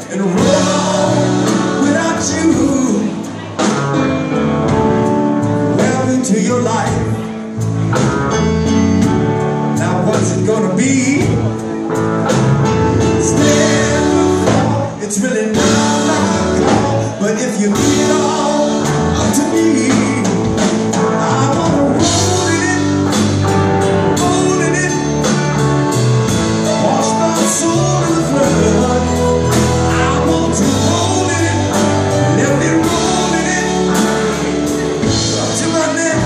and roll without you. Welcome to your life. Now what's it gonna be? Stand or fall, it's really not my call. But if you leave it all up to me, I wanna roll in it, wash my soul in the flood. I want to roll in it, let me roll in it, up to my neck,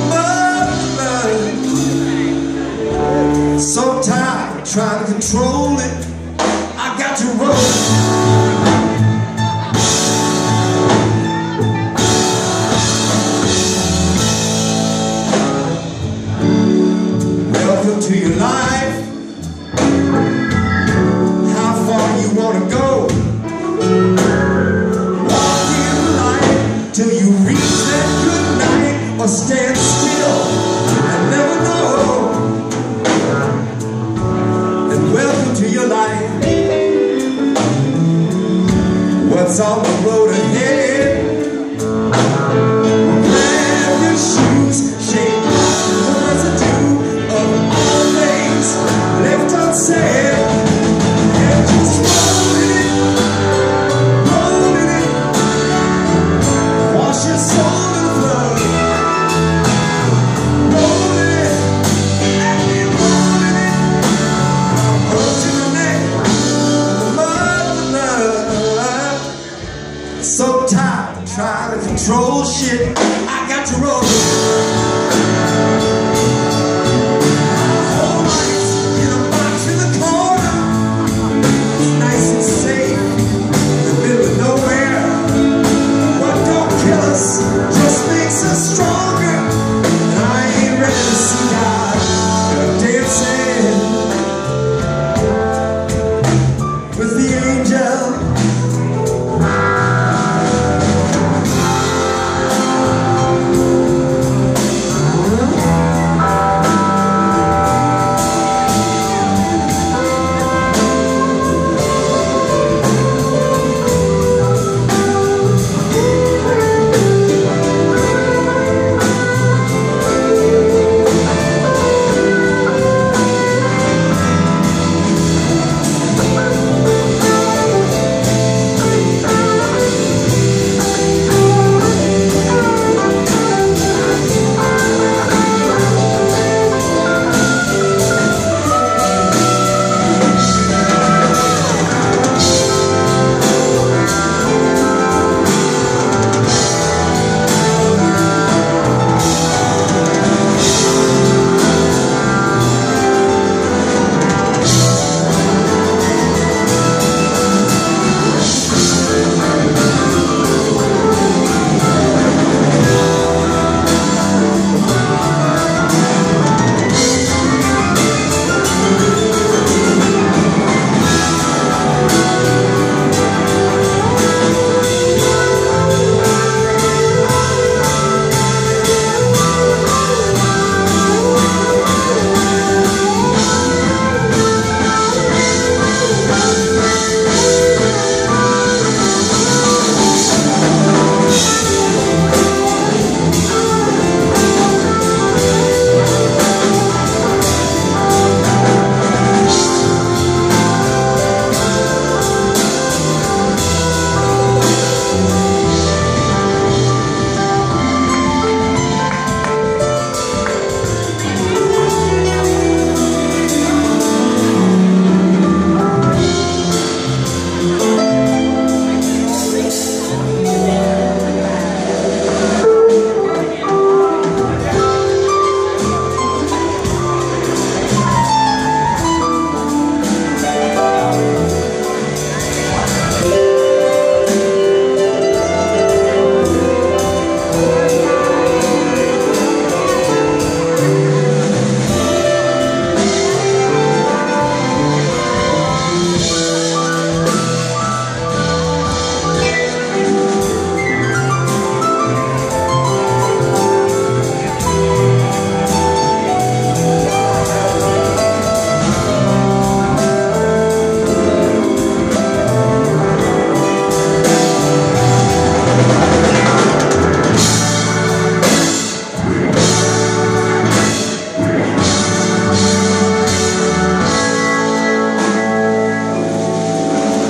blood. So tired of trying to control it, I got to roll. To your life, how far you want to go. Walk in the light till you reach that good night, or stand still and never know. And welcome to your life. What's on the road ahead? Grab your shoes, shake the residue of left unsaid, and just roll in it, wash your soul in the flood, roll in it, and you roll in it, up to the neck, blood. So tired of trying to control shit, I got to roll. Just makes us stronger, and I ain't ready to see God dancing with the angel.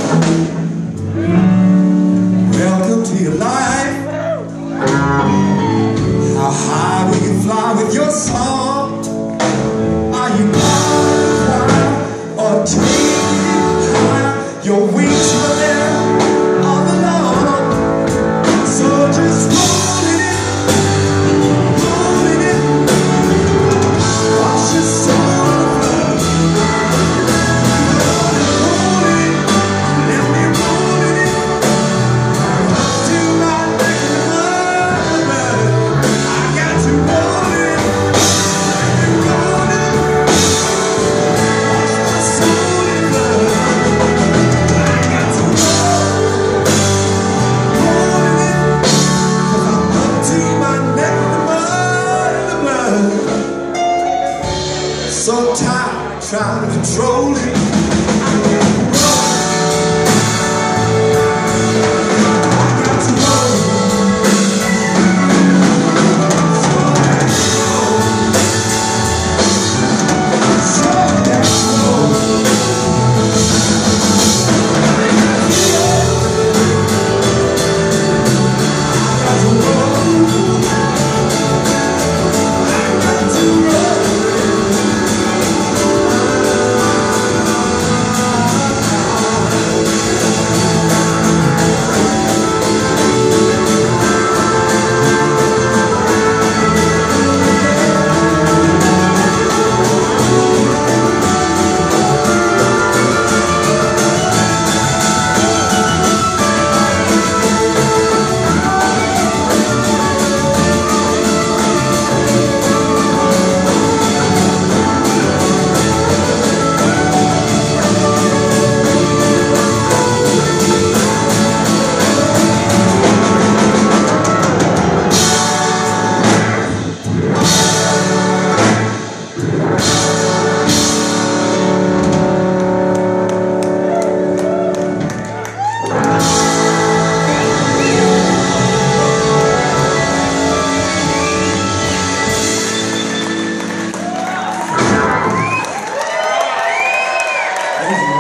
Welcome to your life. How high will you fly with your song? Are you wild or taking high? Your wings are there all along. So just rolling it, wash your soul in blood. Roll it, let me roll it up to my neck in the mud. I got to roll it, let me roll it, wash my soul in blood. I got to roll it, 'cause I'm up to my neck in the mud. So tired trying to control it. I got to roll. So that's roll. Thank you.